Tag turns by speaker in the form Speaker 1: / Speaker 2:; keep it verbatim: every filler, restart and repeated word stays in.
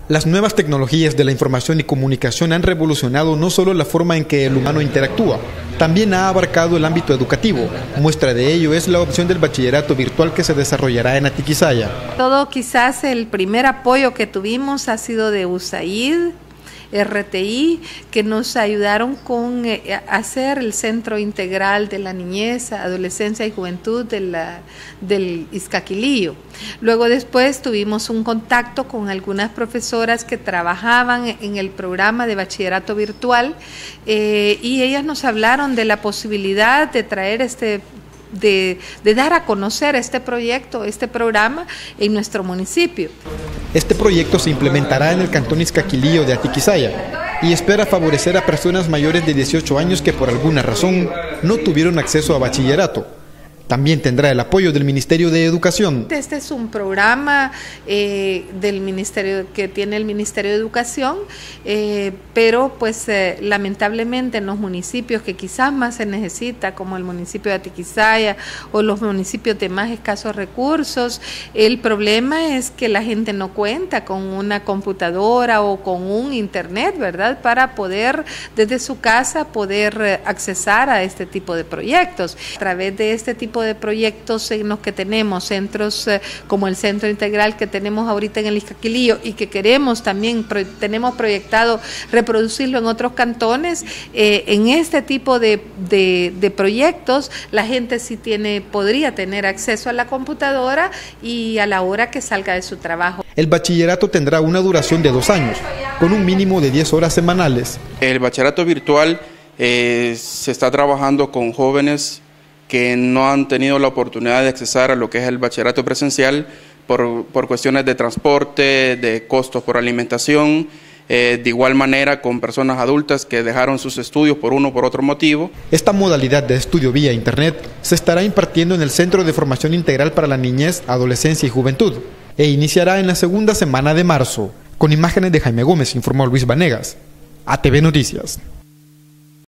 Speaker 1: Las nuevas tecnologías de la información y comunicación han revolucionado no solo la forma en que el humano interactúa, también ha abarcado el ámbito educativo. Muestra de ello es la opción del bachillerato virtual que se desarrollará en Atiquizaya.
Speaker 2: Todo quizás el primer apoyo que tuvimos ha sido de U S A I D, R T I, que nos ayudaron con eh, hacer el Centro Integral de la Niñez, Adolescencia y Juventud de la, del Izcaquilillo. Luego después tuvimos un contacto con algunas profesoras que trabajaban en el programa de bachillerato virtual eh, y ellas nos hablaron de la posibilidad de traer este De, de dar a conocer este proyecto, este programa en nuestro municipio.
Speaker 1: Este proyecto se implementará en el cantón Izcaquilillo de Atiquizaya y espera favorecer a personas mayores de dieciocho años que por alguna razón no tuvieron acceso a bachillerato. También tendrá el apoyo del Ministerio de Educación.
Speaker 2: Este es un programa eh, del ministerio que tiene el Ministerio de Educación, eh, pero pues eh, lamentablemente en los municipios que quizás más se necesita, como el municipio de Atiquizaya o los municipios de más escasos recursos, el problema es que la gente no cuenta con una computadora o con un internet, ¿verdad?, para poder desde su casa poder eh, accesar a este tipo de proyectos. A través de este tipo de proyectos en los que tenemos centros eh, como el Centro Integral que tenemos ahorita en el Izcaquilillo y que queremos también, pro, tenemos proyectado reproducirlo en otros cantones, eh, en este tipo de, de, de proyectos la gente sí tiene, podría tener acceso a la computadora y a la hora que salga de su trabajo.
Speaker 1: El bachillerato tendrá una duración de dos años, con un mínimo de diez horas semanales.
Speaker 3: El bachillerato virtual eh, se está trabajando con jóvenes que no han tenido la oportunidad de accesar a lo que es el bachillerato presencial por, por cuestiones de transporte, de costos por alimentación, eh, de igual manera con personas adultas que dejaron sus estudios por uno o por otro motivo.
Speaker 1: Esta modalidad de estudio vía Internet se estará impartiendo en el Centro de Formación Integral para la Niñez, Adolescencia y Juventud e iniciará en la segunda semana de marzo. Con imágenes de Jaime Gómez, informó Luis Vanegas, A T V Noticias.